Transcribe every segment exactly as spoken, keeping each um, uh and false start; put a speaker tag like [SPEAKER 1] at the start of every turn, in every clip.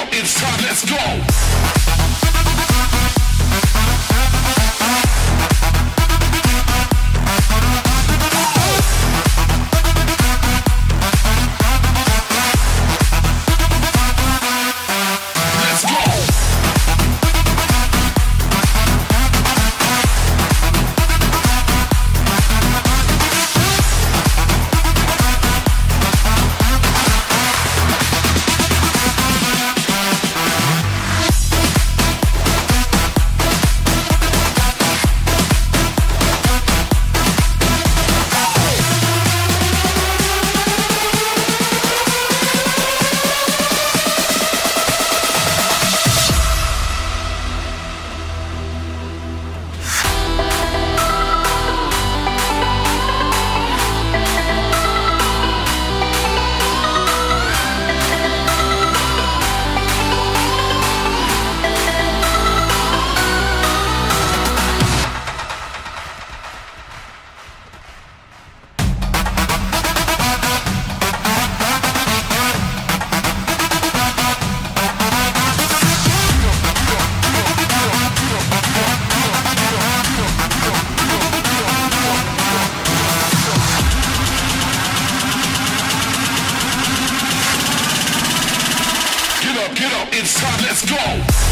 [SPEAKER 1] up, it's time, let's go. Get up, it's time, let's go.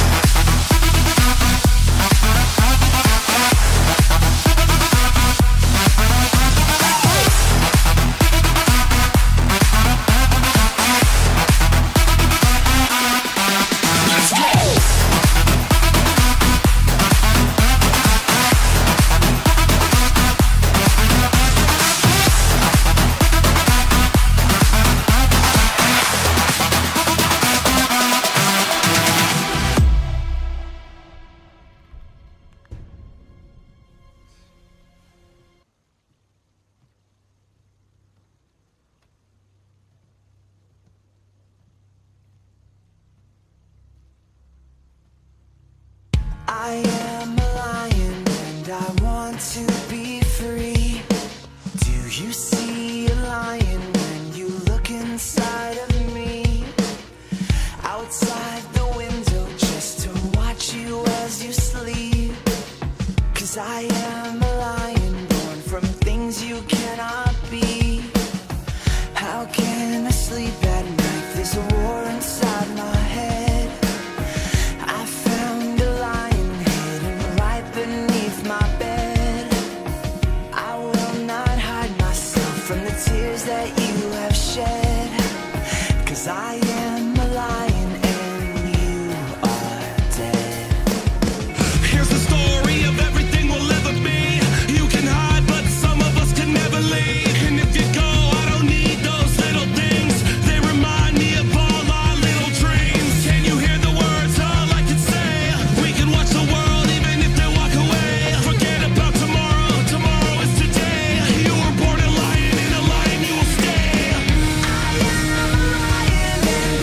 [SPEAKER 2] I am a lion and I want to be free. Do you see a lion when you look inside of me? Outside the window just to watch you as you sleep. 'Cause I am a lion born from things you cannot be. How can I sleep at night? There's a war inside my head. I found a lion hidden right beneath my bed. I will not hide myself from the tears that you have shed. 'Cause I am a lion and you are dead.
[SPEAKER 3] Here's the story of everything we'll ever be. You can hide, but some of us can never leave. And if you go, I don't need those little things. They remind me of all our little dreams. Can you hear the words all I can say? We can watch the world even if they walk away. Forget about tomorrow, tomorrow is today. You were born a lion, and a lion you will stay.
[SPEAKER 2] I am a lion and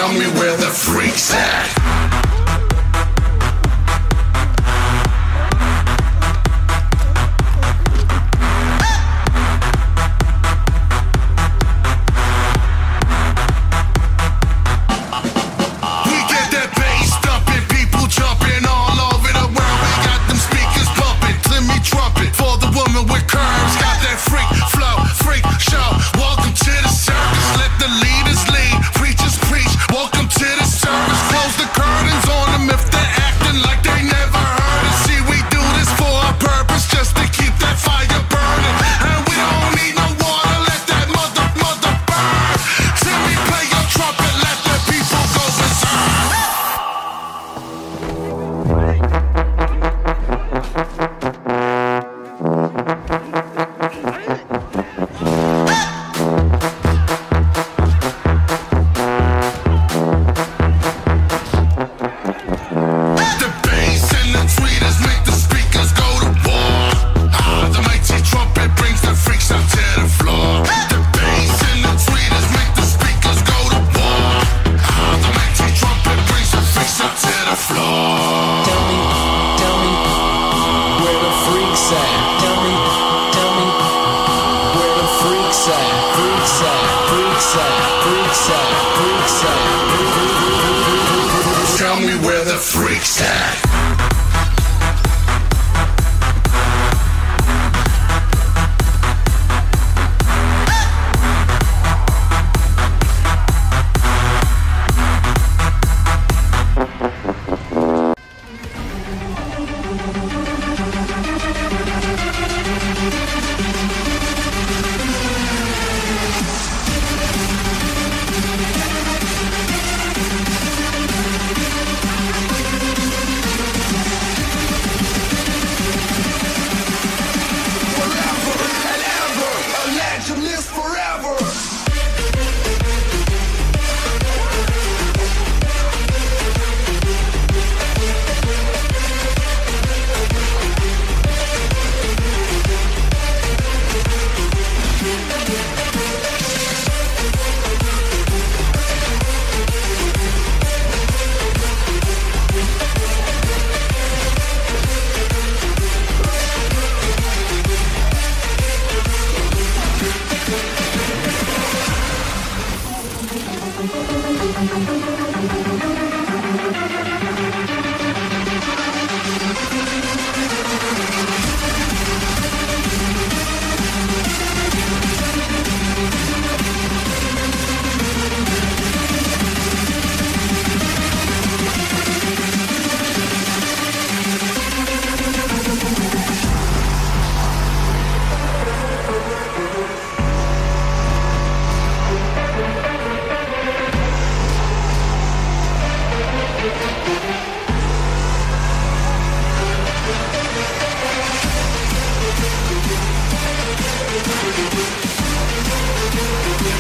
[SPEAKER 1] Tell me where the freak's at. Tell me where the freak's at.
[SPEAKER 2] We'll be right back.